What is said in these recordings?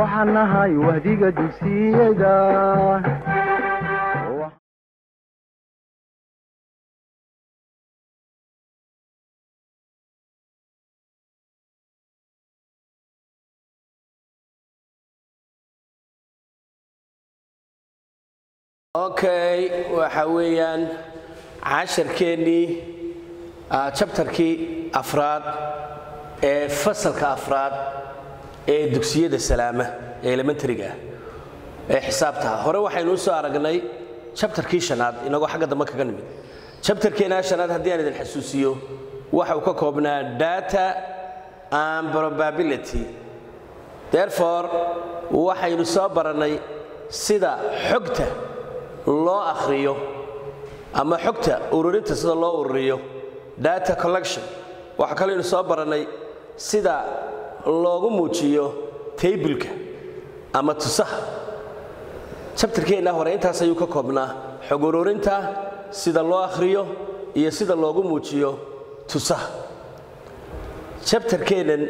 waxaan nahay wahdiga dugsiyada. Okay, waxa weeyaan casharkeennii chapterkii afraad ee fasalka afraad ee dugsiyada salaama ee elementaryga ee xisaabta hore waxaynu soo aragnay chapterkii shanaad inagoo xagga dambe kaga nimid chapterkeena shanaad haddii aan idin xasuusiyo waxa uu ka koobnaa data and probability. Therefore waxaynu soo baranay sida xogta loo akhriyo ama xogta ururinta sida loo ururiyo data collection. waxa kale oo soo baranay sida loogu muujiyo table-ka ama tusaha. chapterkeena hore intaas ayuu ka koobnaa xog ururinta sida loo akhriyo iyo sida loogu muujiyo tusaha. chapterkeenan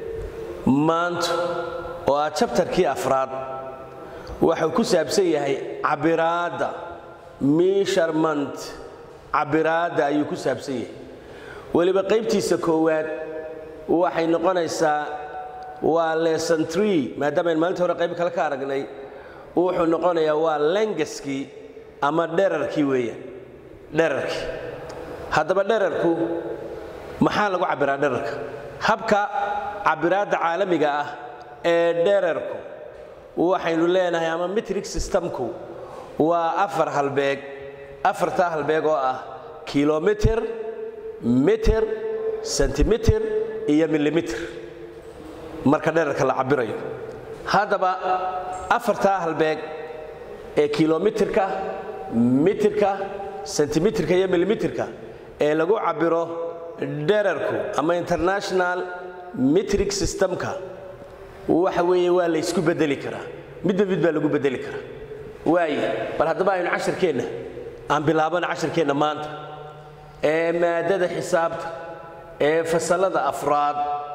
maanta oo chapterkii afraad waxa ku saabsan yahay cabiraada measurement. cabiraada ayuu ku saabsan yahay waliba qaybtiisa koowaad waxay noqonaysaa waa lesson 3 maadaama maalinta hore qayb kale ka aragnay wuxuu noqonayaa waa lengthkii ama dhererkii weeyaan dhererkii. haddaba dhererku maxaa lagu cabiraa dhererka? habka cabiraada caalamiga ah ee dhererku waxaynu leenahay ama metric systemku waa afar halbeeg. afarta halbeeg oo ah kilometer, meter, centimeter iyo millimeter marka dhererka la cabirayo. haddaba afarta halbeeg ee kilometerka, meterka, centimeterka iyo millimeterka ee lagu cabiro dhererku ama international metric systemka waxa weeye waa la isku bedeli karaa mid baa lagu bedeli karaa. waaye bal haddaba aynu casharkeena aan bilaabana casharkeena maanta ee maadada xisaabta ee fasalada afraad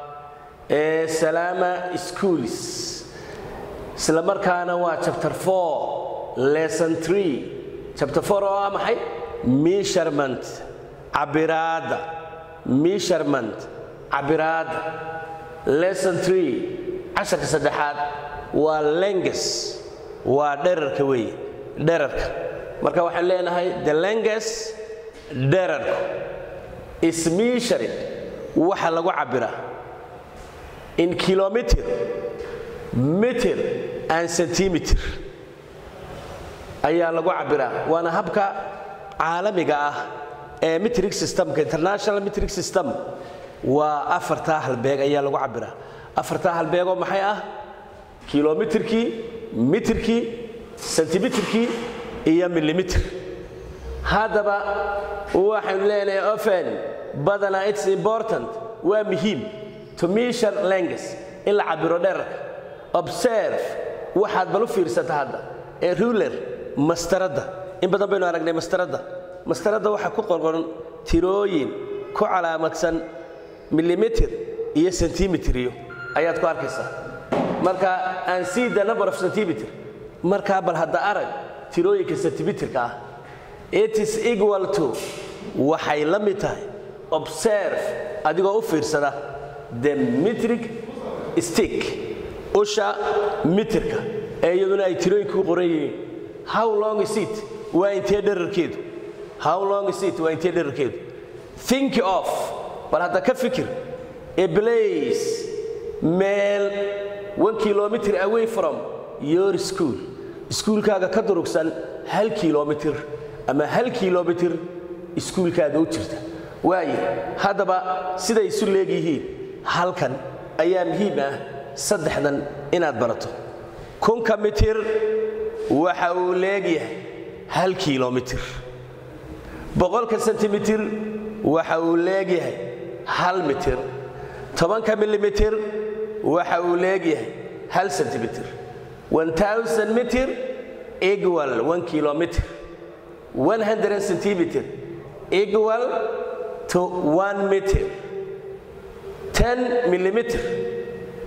ee Salama Schools. isla markaana waa chapter 4 lesson 3. chapter 4 oo maxay? measurement cabiraada. measurement cabiraada. lesson 3 casharka saddexaad waa length waa dhererka weeye dhererka. marka waxaan leenahay the length dhererku is measured waxa lagu cabiraa in kilometer, meter and centimeter ayaa lagu cabiraa. waana habka caalamiga ah ee metric systemka international metric system. waa afarta halbeeg ayaa lagu cabiraa. afarta halbeeg oo maxay ah? kilometerkii, meterkii, centimeterkii iyo millimeter. haddaba waxaan leenahay often badana it's important waa muhiim to measure length in la cabiro dhererka. observe waxaad bal u fiirsataa hadda ee ruler mastarada. in badan baynu aragnay mastarada. mastarada waxa ku qoran tirooyin ku calaamadsan millimeter iyo centimeter iyo ayaad ku arkaysaa. marka and see the number of centimeter. marka bal hadda arag tirooyinka centimeterka ah. it is equal to waxay la mid tahay observe adigoo u fiirsada the metric stick usha meterka ee iyaduna ay tirooyinku qoran yihiin. how long is it? waa intee dhererkeedu? how long is it? waa intee dhererkeedu? think of bal hadda ka fikir a place meel 1 kilometer away from your school. iskuulkaaga ka durugsan 1 kilometer ama 1 kilometer iskuulkaaga u jirta. waaye haddaba siday isu leeyihiin halkan ayaa muhiim ah saddexdan inaad barato. 1 meter waxa uu leeyahay 1 kilometer. 100 centimeter waxa uu leeyahay 1 meter. 10 millimeter waxa uu leeyahay 1 centimeter. 1000 meter equal 1 kilometer. 100 centimeter equal to 1 meter. 10 millimeter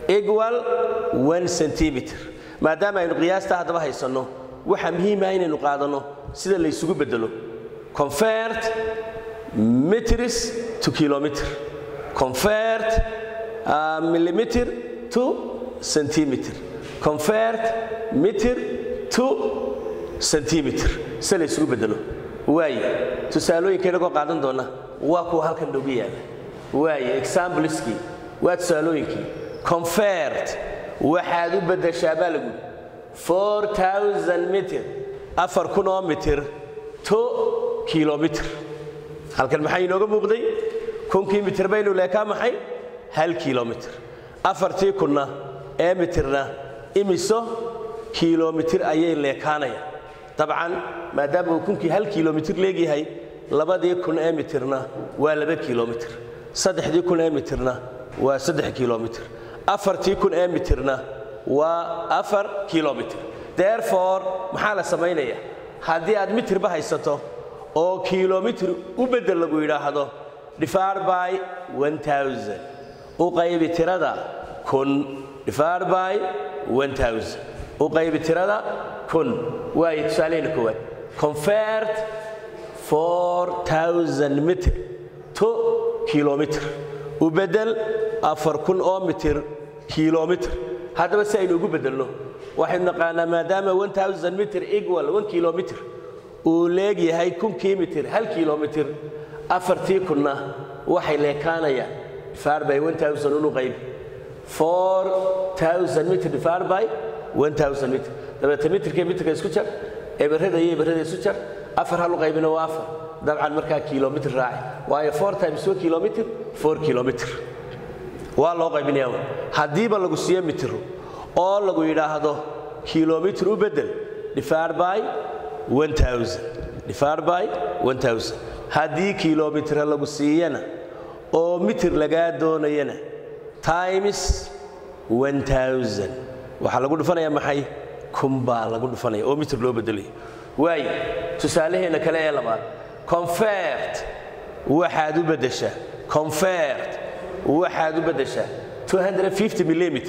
equal 1 centimeter maadaama aynu qiyaasta hadaba haysano waxa muhiim ah inaynu qaadano sida la isugu bedelo convert meters to kilometer convert millimeter to centimeter convert meter to centimeter sida la isugu bedelo waaye tusaalooyinkeena ko qaadan doona waa ku halkan dhow yaala waaye exampleski waa tusaalooyinkii convert waxaad u bedeshaa balagu 4000 meter 4000 meter to kilometer halkan maxay inooga muuqday 1000 meter baynu leekaa maxay 1 kilometer 4000 ee meterna imiso kilometer ayay leekaanaya طبعا maadaama uu 1 kilometer leeyahay 2000 ee meterna waa 2 kilometer 3000 ee meterna waa 3 kilometer 4000 ee meterna waa 4 kilometer therefore maxaa la sameeynaya hadii aad meter ba haysato oo kilometer u bedel lagu yiraahdo divide by 1000 u qaybi tirada 1000 divide by 1000 u qaybi tirada 1000 way tusaaleyna koowaad convert 4000 meter to kilometer u bedel 4000 oo meter kilometer hadaba si aynu ugu bedelno waxaynu naqaanaa maadaama 1000 meter equal 1 kilometer uu leeyahay 1000 meter 1 kilometer 4000 waxay leekaanayaan divide by 1000 uu qayb 4000 meter divide by 1000 meter dabta meterka meterka isku jar eberada iyo eberada isku jar afar hal qaybina waa afar dabcan marka kilometer raaci waayo 4 times 1 kilometer 4 kilometer waa loo qaybinayaa hadiiba lagu siiyo meter oo lagu yiraahdo kilometer u bedel divide by 1000 divide by 1000 hadii kilometer lagu siiyana oo meter laga doonayana times 1000 waxa lagu dhufanayaa maxay kumba lagu dhufanaya oo meter loo bedelay way tusaalaheena kale ee labaad convert waxaad u bedeshaa convert waxaad u bedeshaa 250 mm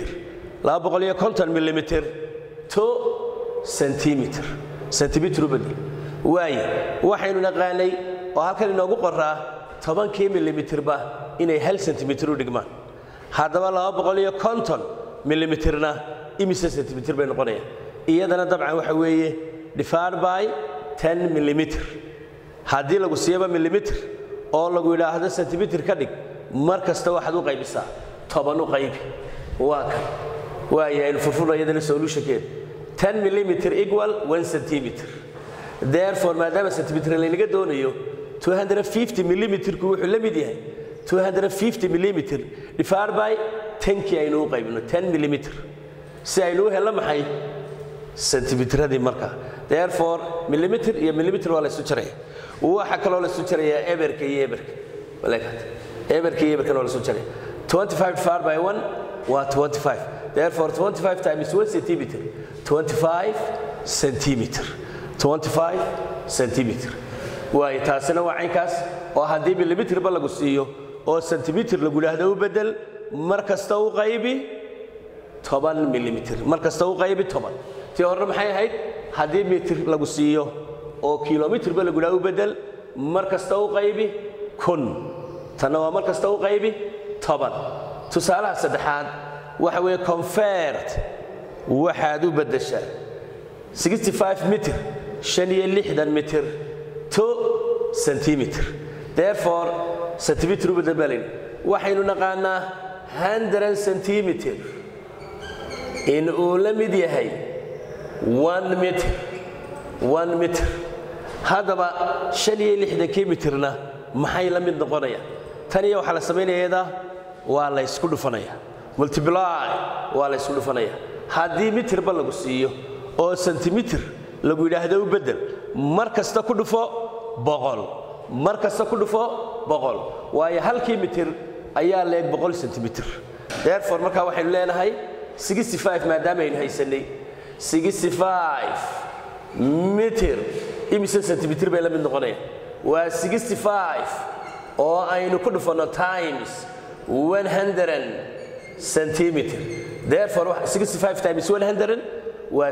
250 mm to centimeter centimeter u bedel way waxaynu naqaanay oo halkan inoogu qoraa 10 mm ba inay 1 centimeter u dhigmaan hadaba 250 mm na imise centimeter bay noqonayaan iyadana dabcan waxa weeye divide by 10 mm hadii lagu siiyaba millimeter oo lagu yiraahdo centimeter ka dhig mar kasta waxaad u qaybisaa 10 u qaybi waa kan waayeen furfurayadana solution-keed 10 mm equal 1 centimeter therefore maadaama centimeter la inaga doonayo 250 mm ku wuxuu la mid yahay 250 mm divide by 10 ki aynu u qaybino 10 mm si aynu helo maxay centimeteradi marka therefore millimeter iyo millimeter waa la isu jaray waxa kale oo la isu jaray eberka iyo eberka walaakad eberka iyo eberka waa la isu jaray 25 divided by 1 waa 25 therefore 25 times 1 centimeter 25 centimeter 25 centimeter way taasina waa inkaas oo hadii millimeter ba lagu siiyo oo centimeter lagu yiraahdo u bedel mar kasta u qaybi 10 mm mar kasta u qaybi 10 tii hore maxay ahayd hadii meter lagu siiyo oo kilometer ba lagu yiraahdo u bedel mar kasta u qaybi 1000 tan waa mar kasta u qaybi 10 tusaalaha saddexaad waxa weeye convert waxaad u bedeshaa 65 meter 65 meter to centimeter therefore centimeter u bedel balin waxaynu naqaanaa 100 centimeter in uu la mid yahay 1 meter 1 meter hadaba 65 meterna maxay la mid noqonaya tani waxa la sameeynayada waa la isku dhufanaya multiply waa la isku dhufanaya hadii meter ba lagu siiyo oo centimeter lagu yiraahdo u bedel mar kasta ku dhufo 100 mar kasta ku dhufo 100 waayo halkii meter ayaa leeg 100 centimeter therefore marka waxaynu leenahay 65 maadaama aynu haysanay 65 meter imise centimeter bay la mid noqonayaan waa 65 oo aynu ku dhufano times 100 centimeter therefore 65 times 100 waa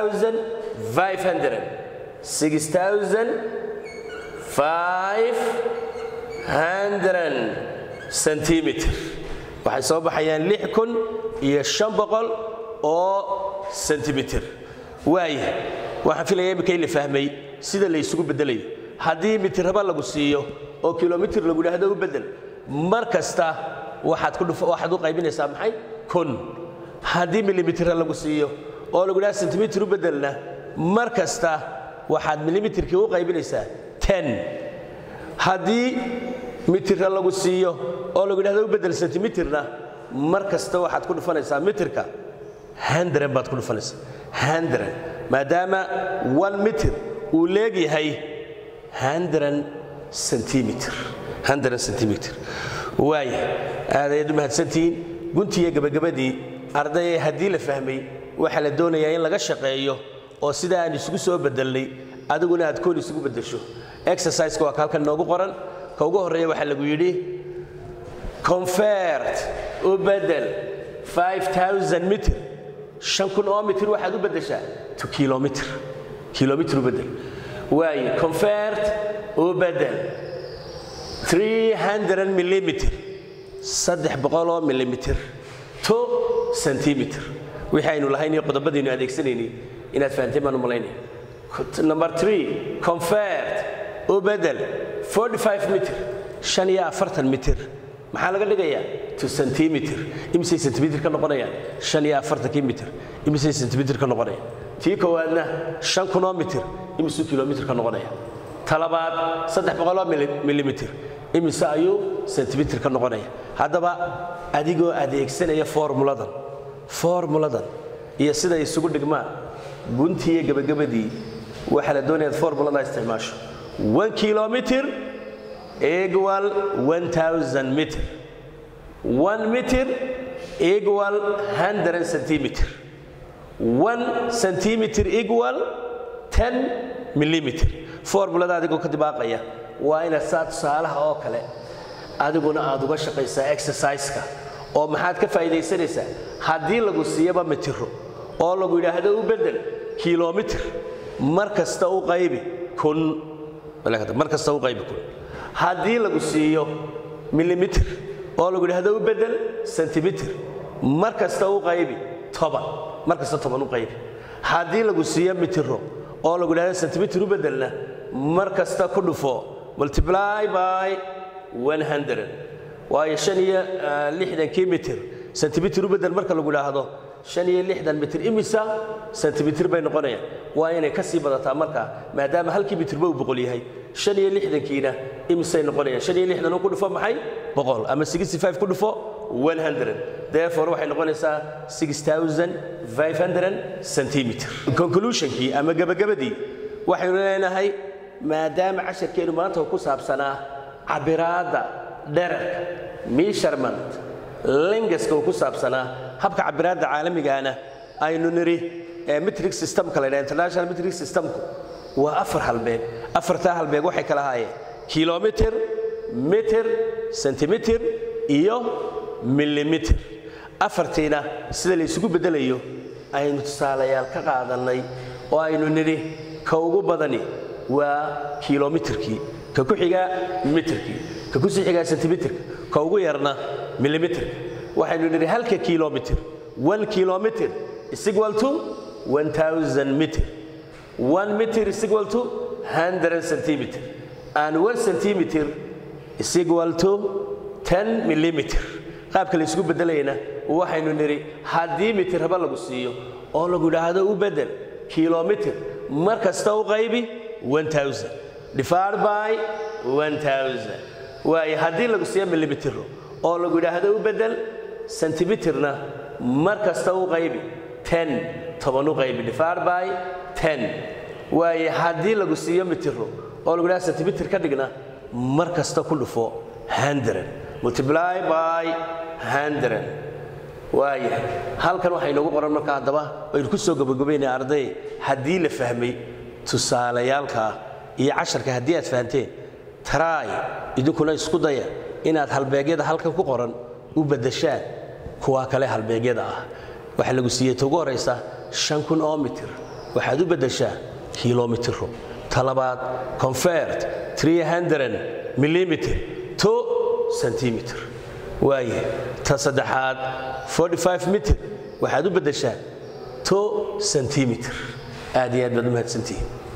6500 centimeter waxay soo baxayaan 6500 oo centimeter waay waxaan filayaa imika in la fahmay sida la isugu bedelayo haddii mitiraba lagu siiyo oo kilomitir lagu yiraahdo u bedel mar kasta waxaad u qaybinaysaa maxay kun haddii millimeter lagu siiyo oo lagu yiraahdo centimeter u bedelna mar kasta waxaad millimeterkii u qaybinaysaa 10 haddii mitir lagu siiyo oo lagu yiraahdo u bedel centimeterna mar kasta waxaad ku dhufanaysaa mitirka 100 baad ku dhufanaysaa 100 maadaama 1 mitir uu leeyahay 100 centimeter waay aad mahadsantiin guntiga gabagabadii arday haddii la fahmay waxa la doonayaa in laga shaqeeyo oo sida aan isugu soo bedelnay adiguna aad koon isugu bedesho exercise-ka waa halkan noogu qoran ka ugu horeeya waxa lagu yiri convert u bedel 5000 meter 5000 meter waxaad u bedeshaa to kilometer u bedel waay convert u bedel 300 millimeter 300 millimeter to centimeter waxaynu lahayn qodobadiinu adeegsanayni inaad fahanteen baan u malaynaya number 3 convert u bedel 45 meter 45 meter maxaa laga dhigayaa to centimeter imsay centimeter ka noqonayaan 45 meter imsay centimeter ka noqonayaan tii koowaadna 500 meter imsay kilometer ka noqonayaan talabaad 300 millimeter imisa ayuu centimeter ka noqonaya haddaba adigoo adeegsanaya formuladan iyo sida isugu dhigmaan guntiga gabagabadii waxa la doonayaa formulada isticmaasho 1 kilometer equal 1000 meter 1 meter equal 100 centimeter 1 centimeter equal 10 millimeter formulada adigoo ka dibaaqaya waa ina saad saalaha oo kale adiguna aad uga shaqeysaa exercise-ka oo maxaad ka faa'iideysanaysaa haddii lagu siiyaba mitiro oo lagu yiraahdo u bedel kilometer mar kasta u qaybi kun mar kasta u qaybi kun haddii lagu siiyo millimeter oo lagu yiraahdo u bedel centimeter mar kasta u qaybi 10 mar kasta 10 u qaybi haddii lagu siiyo mitiro oo lagu yiraahdo centimeter u bedelna mar kasta ku dhufo multiply by 100 waayo 65 meter centimeter u bedel marka lagu yiraahdo 65 meter imisa centimeter bay noqonayaan waa inay ka sii badataa marka maadaama halkii meter buu boqol yahay 65 kiina imisa noqonayaan 65 ku dhufo maxay boqol ama 65 ku dhufo 100 therefore waxay noqonaysaa 6500 centimeter conclusion-kii ama gabagabadii waxaynu leenahay maadaama casharkeenu maanta ku saabsanaa cabiraada dhererka measurement lengaska ku saabsanaa habka cabiraada caalamigaana aynu niri metric system kale international metric system waa afar halbeeg afarta halbeeg waxay kala haayeen kilometer meter centimeter iyo millimeter afartiina sida la isugu bedelayo aynu tusaalayaal ka qaadanay oo aynu niri ka ugu badani waa kilometerkii ka ku xiga meterkii ka ku sii xiga centimeterka ka ugu yarna millimeter waxaynu niri halka kilometer 1 kilometer is equal to 1000 meter 1 meter is equal to 100 centimeter and 1 centimeter is equal to 10 millimeter qaabka la isugu bedelayna waxaynu niri haddii mitir haba lagu siiyo oo lagu yiraahdo u bedel kilometer mar kasta u qaybi 1000 divided by 1000 waay haddii lagu siiyo millimeter oo lagu yiraahdo u bedel centimeterna mar kasta u qaybi 10 toban u qaybi divided by 10 waay haddii lagu siiyo mitiro oo lagu yiraahdo centimeter ka dhigna mar kasta ku dhufo 100 multiply by 100 waay halkan waxay noogu qoran marka hadaba aynu ku soo gabagabeynaa arday haddii la fahmay tusaalayaalka iyo casharka haddii aad fahanteen try idinkuna isku daya inaad halbeegyada halkan ku qoran u bedeshaan kuwa kale halbeegyada ah waxa lagu siiyay ugu horeysa 5,000 oo mitir waxaad u bedeshaa kiiloomitiro talabaad convert 300 millimeter to centimeter waaye ta saddexaad 45 mitir waxaad u bedeshaa to centimeter aad iyo aad baad u mahadsantihiin